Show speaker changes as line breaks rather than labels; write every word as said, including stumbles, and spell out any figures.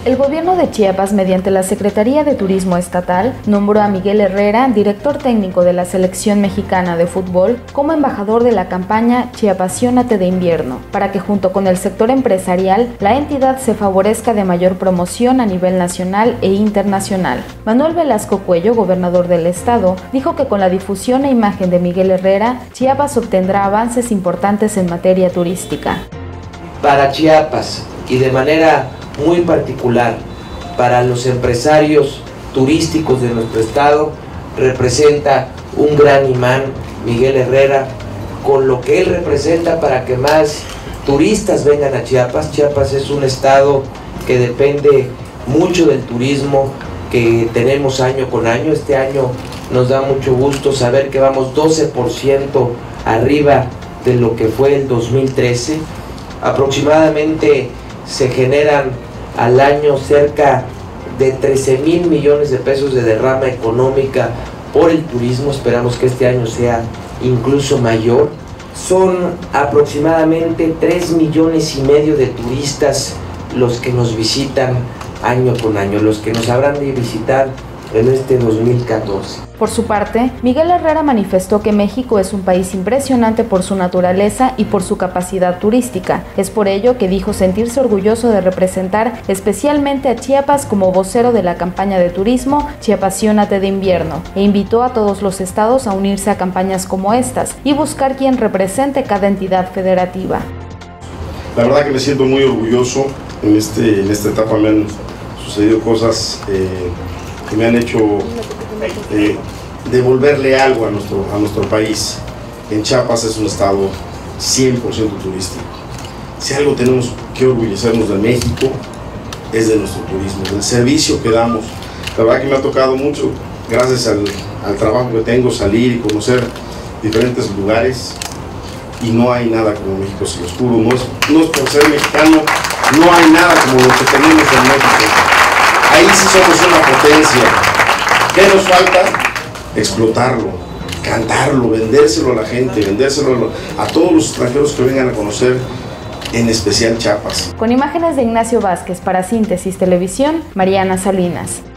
El gobierno de Chiapas, mediante la Secretaría de Turismo Estatal, nombró a Miguel Herrera, director técnico de la Selección Mexicana de Fútbol, como embajador de la campaña Chiapasionate de invierno, para que junto con el sector empresarial, la entidad se favorezca de mayor promoción a nivel nacional e internacional. Manuel Velasco Cuello, gobernador del estado, dijo que con la difusión e imagen de Miguel Herrera, Chiapas obtendrá avances importantes en materia turística.
Para Chiapas y de manera muy particular para los empresarios turísticos de nuestro estado, representa un gran imán Miguel Herrera, con lo que él representa para que más turistas vengan a Chiapas. Chiapas es un estado que depende mucho del turismo que tenemos año con año. Este año nos da mucho gusto saber que vamos doce por ciento arriba de lo que fue el dos mil trece. Aproximadamente se generan al año cerca de trece mil millones de pesos de derrama económica por el turismo. Esperamos que este año sea incluso mayor. Son aproximadamente tres millones y medio de turistas los que nos visitan año con año, los que nos habrán de visitar en este dos mil catorce.
Por su parte, Miguel Herrera manifestó que México es un país impresionante por su naturaleza y por su capacidad turística. Es por ello que dijo sentirse orgulloso de representar especialmente a Chiapas como vocero de la campaña de turismo Chiapasionate de invierno, e invitó a todos los estados a unirse a campañas como estas y buscar quien represente cada entidad federativa.
La verdad que me siento muy orgulloso. En, este, en esta etapa me han sucedido cosas eh, que me han hecho eh, devolverle algo a nuestro, a nuestro país. En Chiapas es un estado cien por ciento turístico. Si algo tenemos que orgullecernos de México, es de nuestro turismo, del servicio que damos. La verdad que me ha tocado mucho, gracias al, al trabajo que tengo, salir y conocer diferentes lugares, y no hay nada como México, se los juro. No es, no es por ser mexicano, no hay nada como lo que tenemos en México. Ahí sí somos una potencia. ¿Qué nos falta? Explotarlo, cantarlo, vendérselo a la gente, vendérselo a todos los extranjeros que vengan a conocer, en especial Chiapas.
Con imágenes de Ignacio Vázquez para Síntesis Televisión, Mariana Salinas.